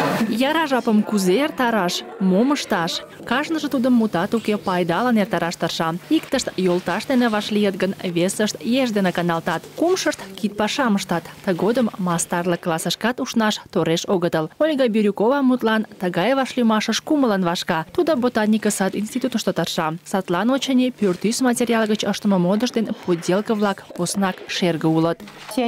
Яра жапым кузе эртараш, мом ышташ. Кажныже тудым мутат уке пайдалан эртараш тырша. Иктышт йолташ дене вашлийыт гын, весышт еш дене каналтат. Кумшышт кид пашам ыштат. Тыгодым мастарлык классышкат ушнаш тореш огытыл. Ольга Бирюкова мутлан тыгай вашлиймашыш кумылын вашка. Тудо ботаника сад институтышто тырша. Садлан, очыни, пӱртӱс материал гыч ыштыме модыш ден подделка-влак поснак шерге улыт.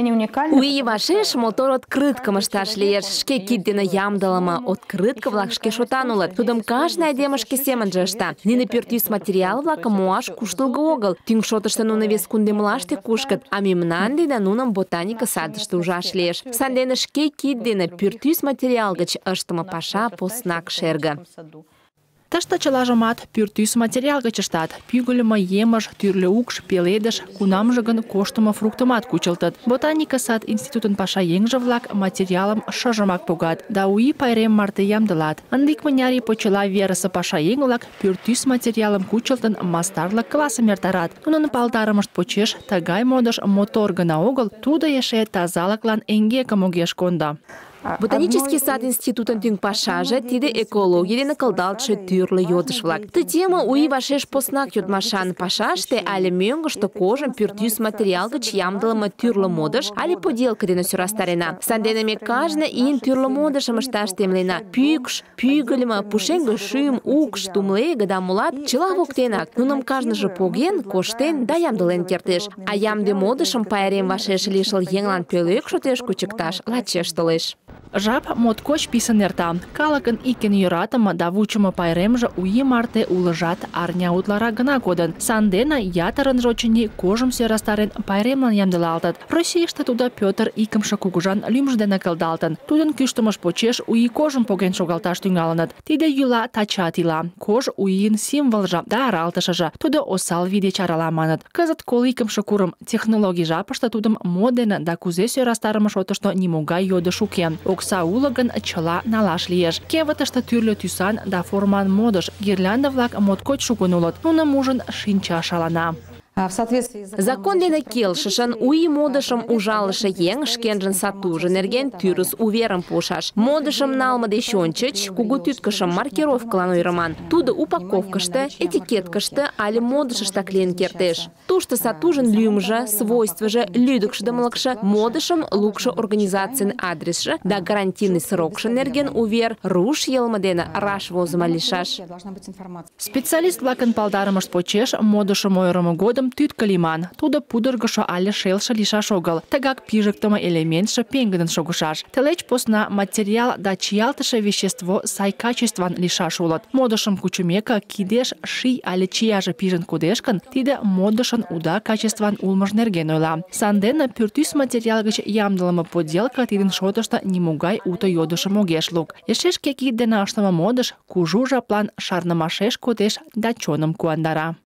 У ий вашеш мотор открыткым ышташ лиеш. Шке кид дене ямдылыме открытка-влак шке шотан улыт. Тудым кажне айдеме шке семынже ышта. Нине пӱртӱс материал-влакым муаш куштылго огыл. Тӱҥ шотышто нуно вес кундемлаште кушкыт, а мемнан дене нуным ботаника садыште ужаш лиеш. Сандене шке кид дене пӱртӱс материал гыч ыштыме паша поснак шерге. Тыште чылажымат пӱртӱс материал гыч ыштат. Пӱгыльмӧ емыж, тӱрлӧ укш, пеледыш, кунамже гын коштымо фруктымат кучылтыт. Ботаника сад институтын пашаеҥже-влак материалым шыжымак погат да У ий пайрем марте ямдылат. Ынде икмыняр ий почела верысе пашаеҥ-влак пӱртӱс материалым кучылтын мастарлык классым эртарат. Нунын палтарымышт почеш тыгай модыш мотор гына огыл, тудо эше тазалыклан эҥгекым огеш кондо. Ботанический сад институтын тӱҥ пашаже — тиде экологий дене кылдалтше тӱрлӧ йодыш-влак. Ты тема У ий вашеш поснак йодмашан пашаште але мӧҥгыштӧ кожым пӱртӱс материал гыч ямдылыме тӱрлӧ модыш але поделка дене сӧрастарена. Сандене ме кажне ийын тӱрлӧ модышым ышташ темлена. Пӱкш, пӱгыльмӧ, пушеҥге шӱм, укш, тумлеге да молат чыла воктенак. Нуным кажныже поген, коштен да ямдылен кертеш. А ямде модышым пайрем вашеш лишыл еҥлан пӧлек шотеш кучыкташ лачеш толеш. Жап моткоч писын эрта. Калыкын икен йӧратыме да вучымо пайремже У ий марте улыжат арня утларак гына кодын. Сандене ятырынже, очыни, кожым сӧрастарен пайремлан ямдылалтыт. Российыште тудо Петр икымше кугыжан лӱмжӧ дене кылдалтын. Тудын кӱштымыж почеш У ий кожым поген шогалташ тӱҥалыныт. Тиде йӱла тачат ила. Кож У ийын символжо да аралтышыже. Тудо осал вий деч арала маныт. Кызыт 21 курым технологий жапыште тудым мо дене да кузе сӧрастарыме шотышто нимогай йодыш уке. Окса уло гын, чыла налаш лиеш. Кевытыште тӱрлӧ тӱсан да форман модыш, гирлянда-влак моткоч шугын улыт. Нуным ужын, шинча шалана. Закон дене келшышын У ий модышым ужалыше еҥ шкенжын сатужо нерген тӱрыс уверым пуышаш. Модышым налме деч ончыч кугу тӱткышым маркировкылан ойырыман. Тудо упаковкыште, этикеткыште але модышыштак лийын кертеш. Тушто сатужын лӱмжӧ, свойствыжо, лӱдыкшыдымылыкшо, модышым лукшо организацийын адресше да гарантийный срокшо нерген увер руш йылме дене раш возымо лийшаш. Специалист-влакын палдарымышт почеш модышым ойырымо годым тӱткӧ лийман. Тудо пудыргышо але шелше лийшаш огыл. Тыгак пижыктыме элементше пеҥгыдын шогышаш. Тылеч посна материал да чиялтыше вещество сай качестван лийшаш улыт. Модышым кучымеке, кидеш ший але чияже пижын кодеш гын, тиде модышын уда качестван улмыж нерген ойла. Сандене пӱртӱс материал гыч ямдылыме подделка тидын шотышто нимогай уто йодышым огеш лук. Эше шке кид дене ыштыме модыш кужу жаплан шарнымашеш кодеш да чоным куандара.